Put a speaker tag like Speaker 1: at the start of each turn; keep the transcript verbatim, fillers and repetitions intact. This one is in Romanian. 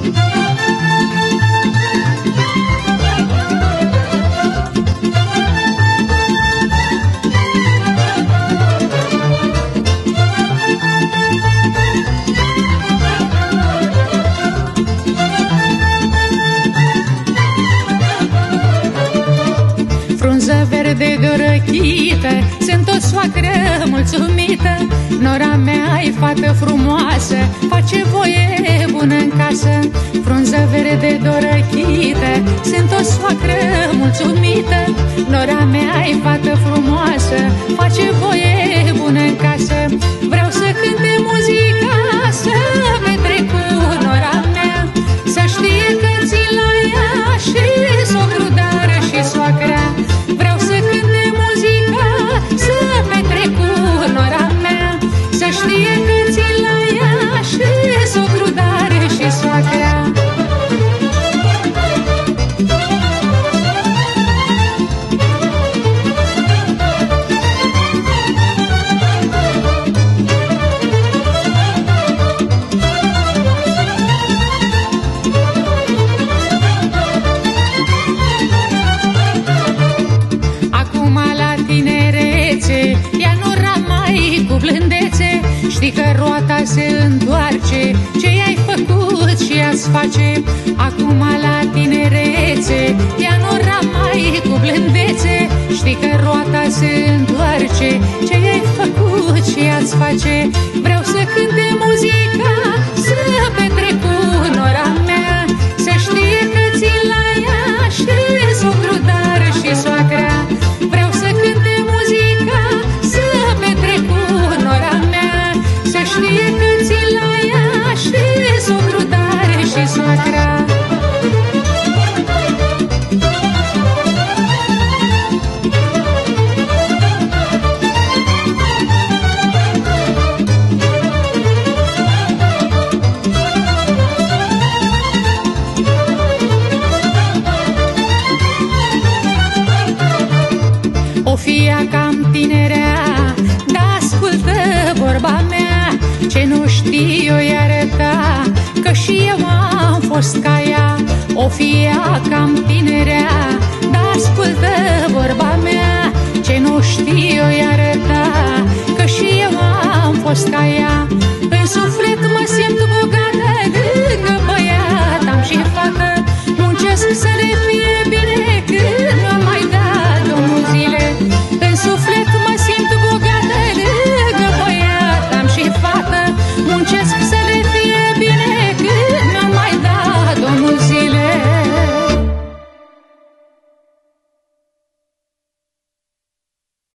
Speaker 1: Frunză verde de răchită, sunt o soacră mulțumită. Nora mea-i fată frumoasă, face voie bună în casă. Frunză verde de răchită, sunt o soacră mulțumită. Nora mea-i fată frumoasă, face voie bună în casă. Vreau să cânte muzica, să petrec cu nora mea, să știe că țin la ea și socru, dar și soacrea. Vreau să cânte muzica, să petrec cu nora mea, să știe că țin la ea și socru, dar și soacrea. Ea nu-ra mai cu blândețe, știi că roata se întoarce, ce i-ai făcut și ea-ți face. Acum la tinerețe, ea nu-ra mai cu blândețe, știi că roata se întoarce, ce i-ai făcut și ea-ți face. Vreau să cânte muzica, să petrec cu nora mea, să știe că țin la ea și socru, dar și soacrea. Vreau să cânte muzica, să petrec cu nora mea, să știe că țin la ea și socru, dar și soacrea. O fia cam tinerea, dar ascultă vorba mea, ce nu știu o-i arăta, că și eu am fost ca ea. O fia cam tinerea, dar ascultă vorba mea, ce nu știu o-i arăta, că și eu am fost ca ea. În suflet mă simt